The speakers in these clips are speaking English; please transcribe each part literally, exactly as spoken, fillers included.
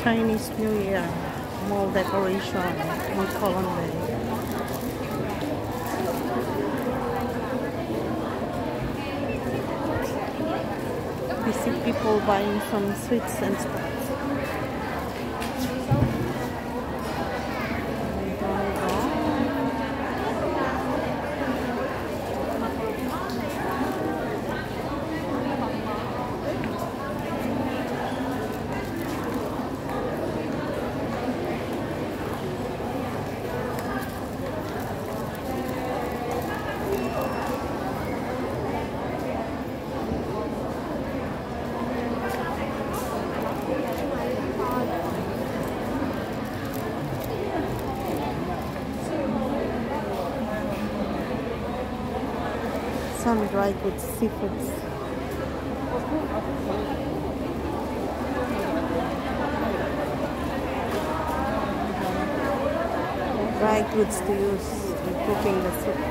Chinese New Year mall decoration in Colombia. We see people buying some sweets and stuff. Some dry goods, seafoods. Dry goods to use in cooking the soup.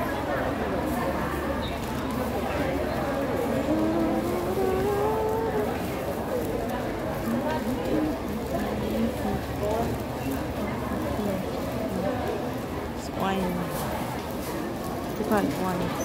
It's wine. Different ones.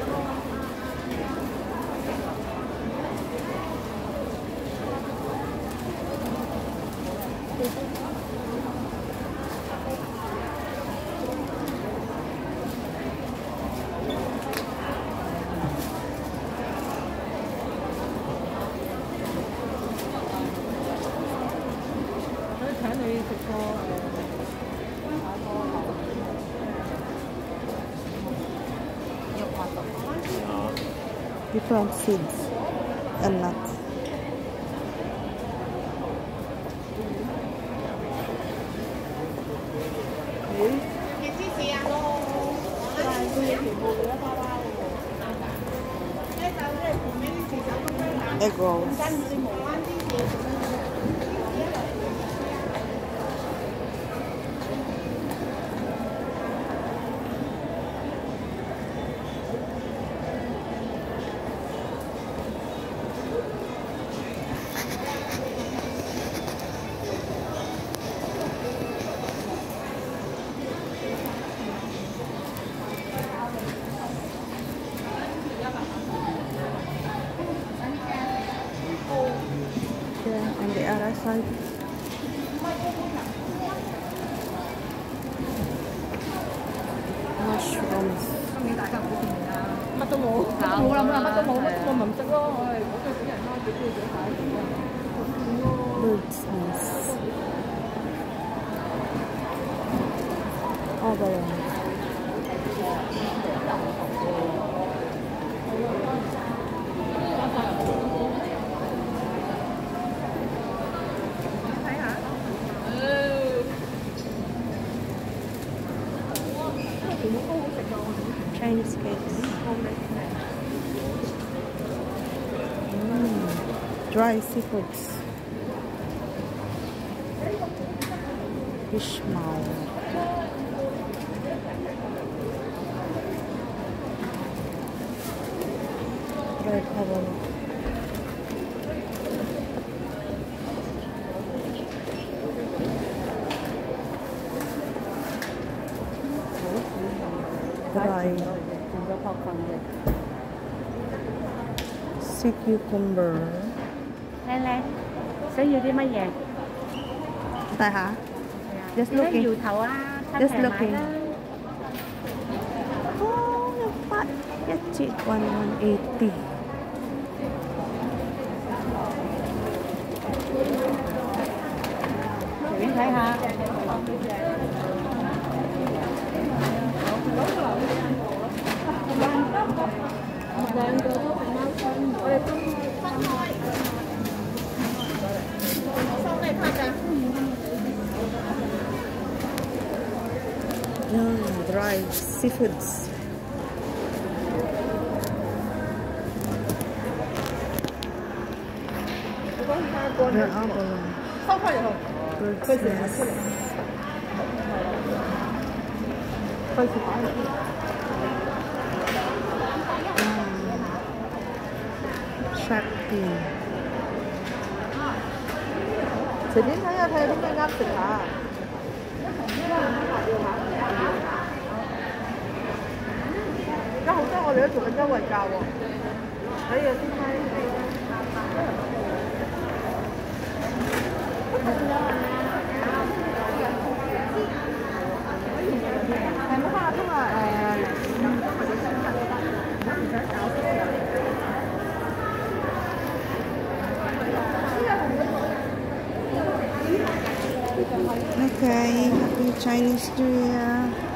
Different seeds and nuts. Egg rolls. On the other side. Mushrooms. Bird's nest. All the way. Chinese cakes. Mm. Dry seafoods. Fish maw. Red cover. Dry sea cucumber. Lên lên. Sẽ nhiều đi mấy vậy? Tại hả? Just looking. Nhiều thầu á. Just looking. Oh, not bad. That's cheap. One one eighty. Chị thấy ha. Mm, dry seafoods. There are bird's nest. Shark fin. 隨便睇下睇下啲咩啱食下。而家好多我哋都做緊優惠價喎，所以有啲咩？係冇八達通啊？誒。Okay, happy Chinese New Year.